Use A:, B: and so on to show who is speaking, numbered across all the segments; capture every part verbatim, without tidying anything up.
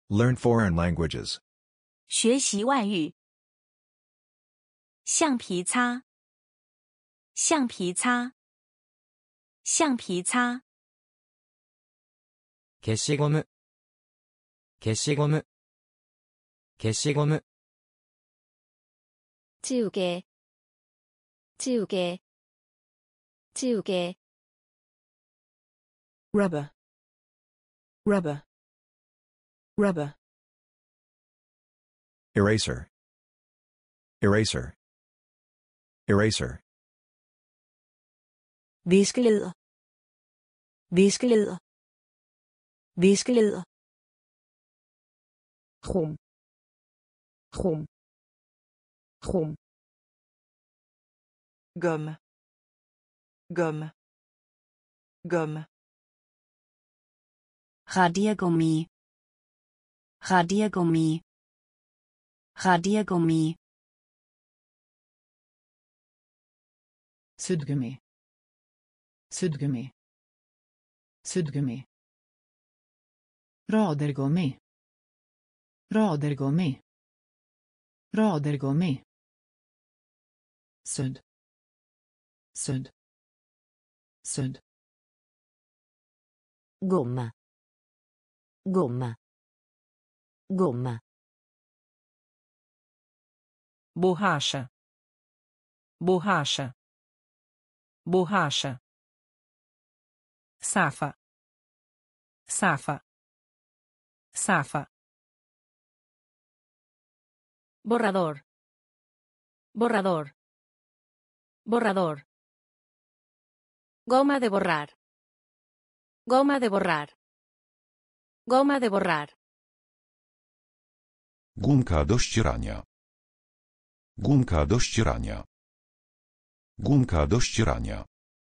A: Learn foreign languages.
B: 学习外语。橡皮擦，橡皮擦，橡皮擦。
C: 消しゴム、消しゴム、消しゴム。
B: 지우개, 지우개, 지우개.
D: rubber, rubber, rubber.
A: Eraser. Eraser. Eraser.
D: Viskeleder, viskeleder, viskeleder. Krum, krum, krum. Gomme, gomme, gomme.
B: Radiergummi, Radiergummi, Radiergummi.
D: Suddgummi, suddgummi, suddgummi. Radergummi, radergummi, radergummi. Sudd, sudd, sudd.
B: Gomma, gomma, gomma.
E: Borracha, borracha, borracha. Safa, safa, safa. Borrador, borrador, borrador. Goma de borrar, goma de borrar, goma de borrar.
F: Gumka do ścierania. Gumka do ścierania. Gumka do ścierania.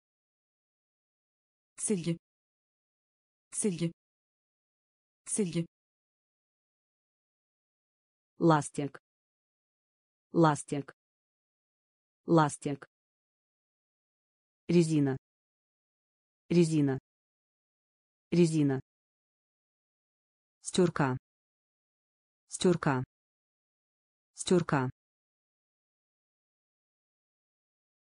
D: Silgi, silgi, silgi. Lastik, lastik, lastik. Резина, резина, резина. Стёрка, стёрка, стёрка.